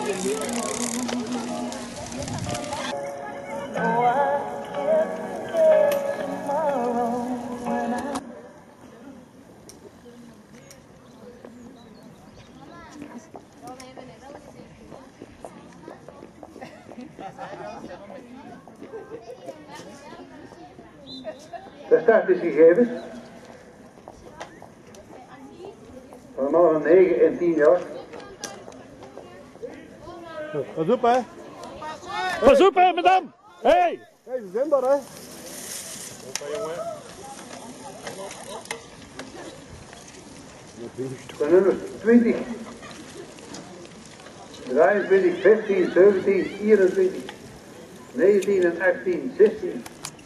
De start is gegeven. Van de mannen van 9 en 10 jaar. Pas op, hè? Pas op, hè, madame! Hey! Hey, we zijn daar, hè? De nummers 20, 23, 15, 17, 24, 19 en 18, 16.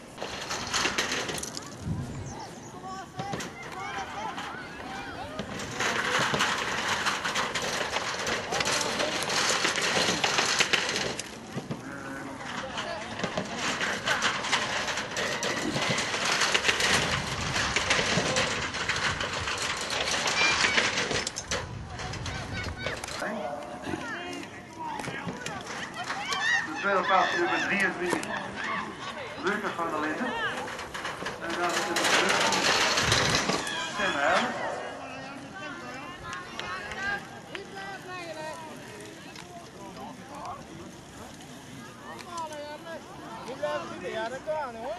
De tweede plaats nummer 23, Lucas van der Linden. En dan is het de Sam Heijlen. Ja, dat kan hoor.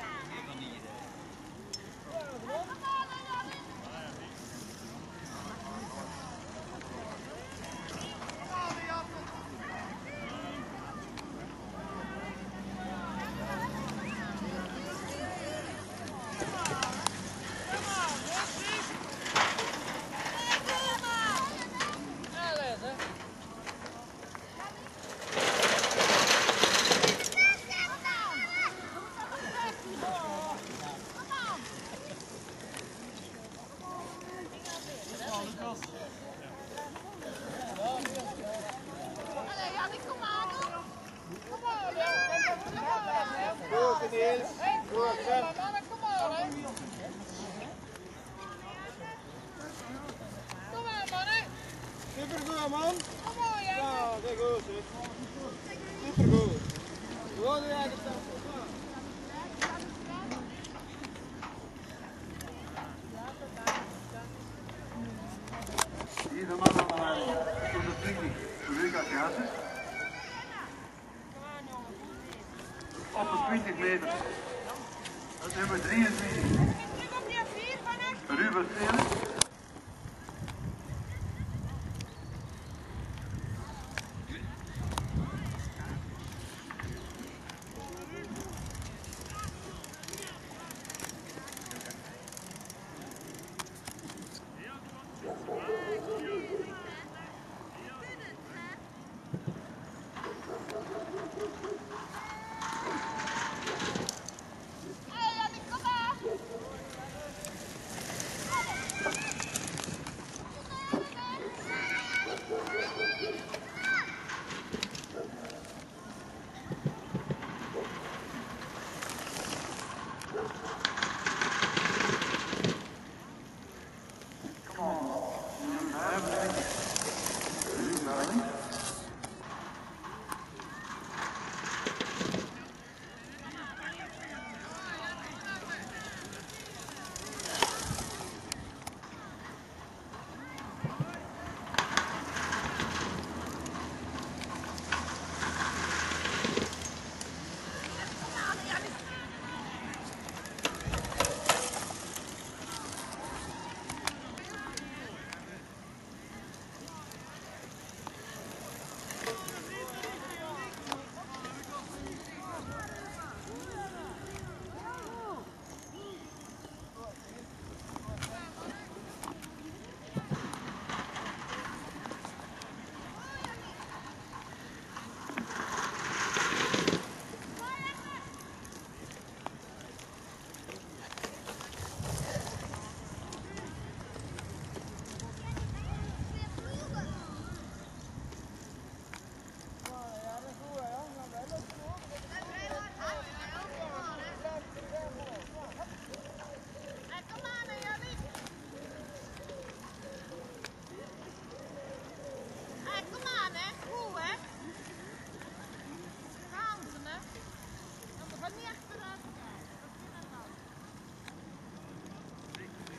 Supergoed, man. Ja, dat is goed. Supergoed. Gewoon de eigen stap. Hier de man aan de 20, Lucas Jansen. Op de 20 meter. Nummer 23. Ruben Stelen.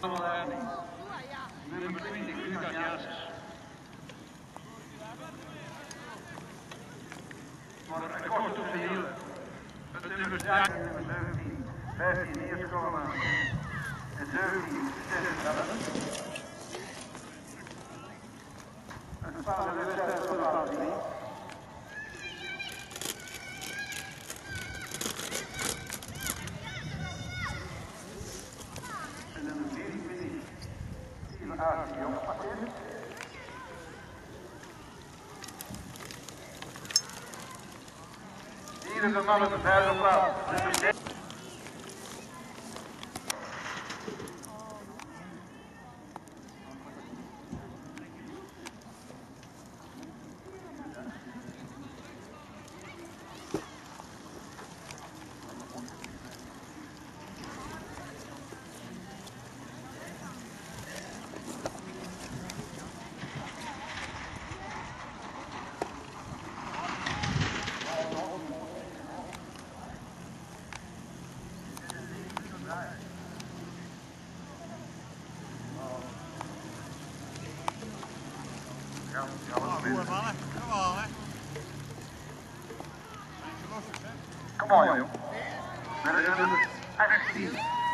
Nummer 20, Lucas Janssens. Maar het kost te veel. Het nummer 17, 15 eerst komen. En 17, 36. Een spannende wedstrijd voor de familie. En nummer 24, Steven Aarts, jonge pakket. Hier is de man op de derde plaats. Kom on, joh. Met de nummer 18.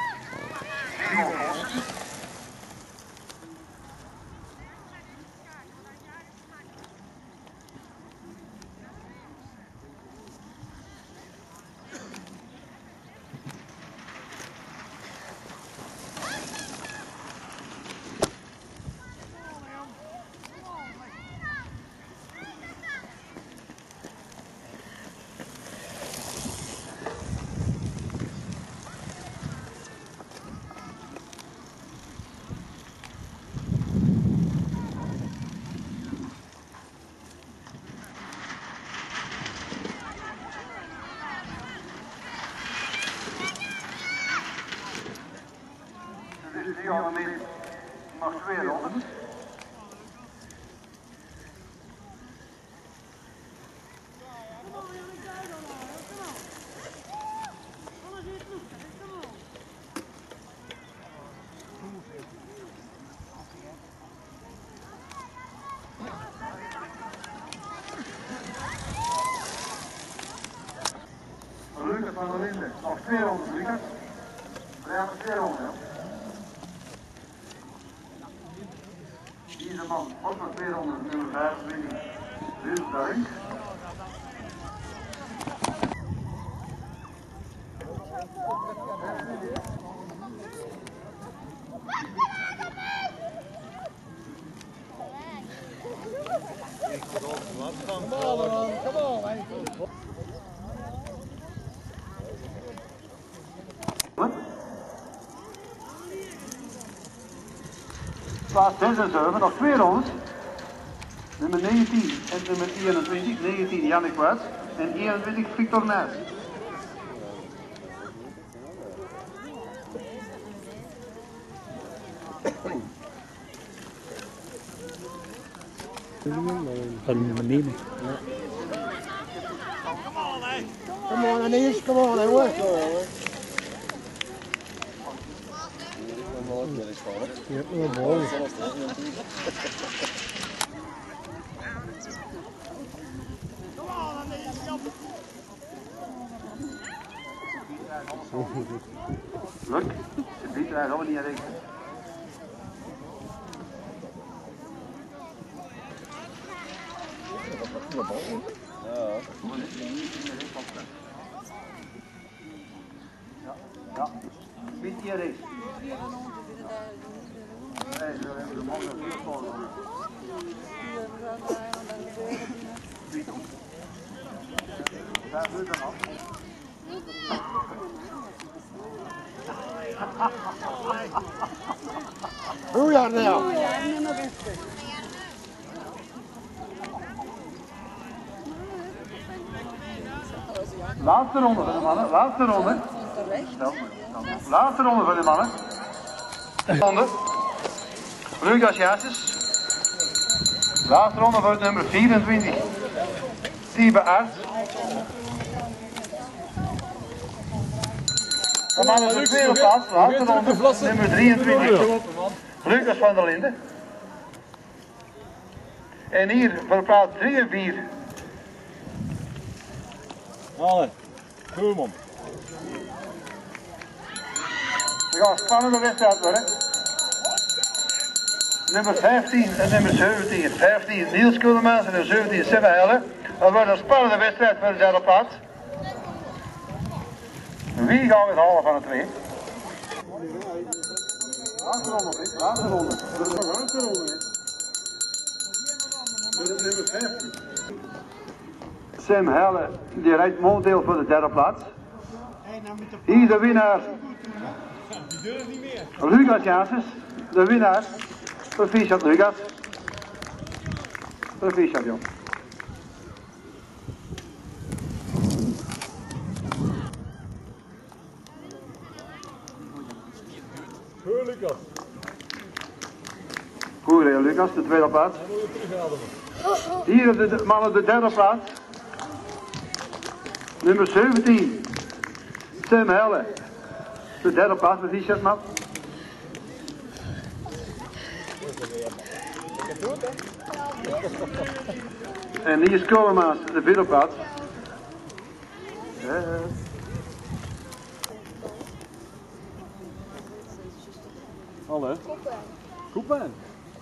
Die jongen mag 200. Lucas van der Linden, nog 200 Lucas. We hebben 200. Deze man, ook nog 200, nummer 25, Wilsberg. Plaats 6 en 7, nog 200. Nummer 19 en nummer 21, 19 Jannik Wet en 21 Victor Nijs. Aluminium. Come on, Anis, come on, work. Yep, no balls. Look, het biedt er allemaal niet aan rekenen. Ja, biedt hier eens. Nee, zo hebben de mannen hier voor. Daar doet het af. Hoe ja, nou? Laatste ronde van de mannen, laatste ronde. Laatste ronde van de mannen. Ronde. Lucas Janssens. Laatste ronde voor het nummer 24. Tiebe Arts. Dan maken we de tweede plaats, laatste ronde, nummer 23. Lucas van der Linden. En hier voor plaats 3 en 4. Allee, goed man. We gaan een spannende wedstrijd worden. Nummer 15 en nummer 17. 15 Niels Kulemans en nummer 17 Semme Helle. Dat wordt een spannende wedstrijd voor de derde plaats. Wie gaan we halen van de twee? Laatste ronde, laatste ronde. Laatste ronde. Nummer 15. Sam Helle, die rijdt momenteel voor de derde plaats. Hier de winnaar. Lucas Janssens, de winnaar. Proficiat Lucas. Proficiat jong. Goed Lucas. Goed Lucas, de tweede plaats. Hier de mannen de derde plaats. Nummer 17. Sam Helle. De derde plaats, proficiat man. En Niels Kulemans, de vierde plaats. Allee. Koepen.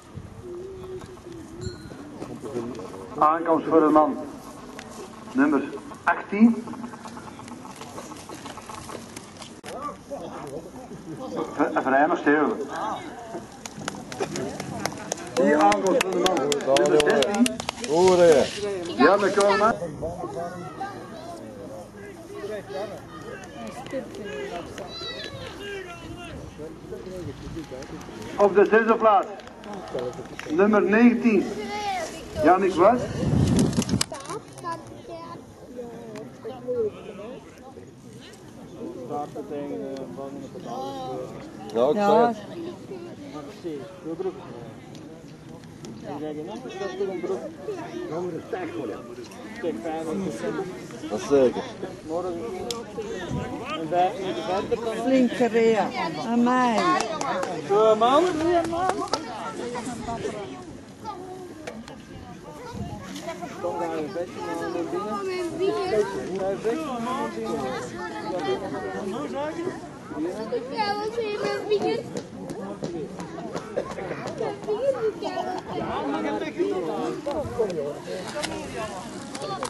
Aankomst voor de man. Nummer 18. Vrij nog stil. Hier aankomst voor de man. Nummer 16. Horen. Ja, we komen. Op de zesde plaats. Nummer 19. Jannik was. Ja, ik zei het. Dat is zeker. Flinke rea. Aan mij. Goed man. Kom daar een beetje naar binnen. Ja, wat wil je met binnen? Ja, maar